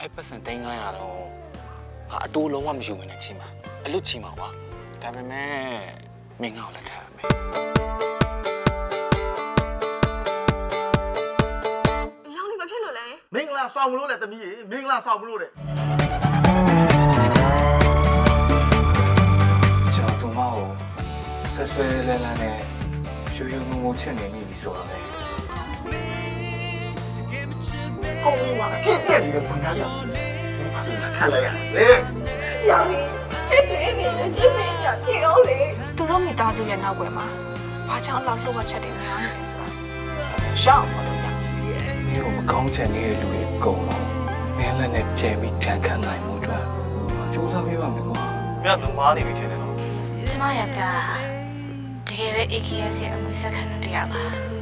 အဲ့ပတ်စံတိုင်း900တော့ဟာအတူလုံးဝမယူမနဲ့ချင်းပါအလွတ်ချီမှာကွာဒါပေမဲ့မင်းငါ့ကိုလက်ထပ်ရမယ်ရောင်နေမဖြစ်လို့လဲမင်္ဂလာဆောင်မလို့လေတမီးရေမင်္ဂလာဆောင်မလို့တဲ့ကျွန်တော်တို့မဟုတ်ဆွဲလဲလဲနဲ့ရှူရှူငုံငုံချက်နေပြီဆိုတာပဲကောင်းပါဖြစ်ပြနေတဲ့ပုံစံကြောင့်看了呀，嘞， ရောင်နေချစ်နေနေချစ်နေရဖြစ်အောင်လေသူတို့မိသားစုရဲ့နောက်ွယ်မှာဘာကြောင့်လောက်လှုပ်ချက်တွေများနေလဲဆိုတာရှောင်းမလို့ရမျိုးမကောင်းချင်နေတဲ့လူတွေအကုန်လုံးမင်းလည်းနဲ့ပြန်ပြီးတန်ခတ်နိုင်မှုအတွက်စူးစမ်းပေးပါမယ်ကွာမင်းကလူမားနေပြီထင်တယ်နော်ကျမယောက်ျားတကယ်ပဲ AKS ရဲ့အမှုဆက်ခံသူတရားပါ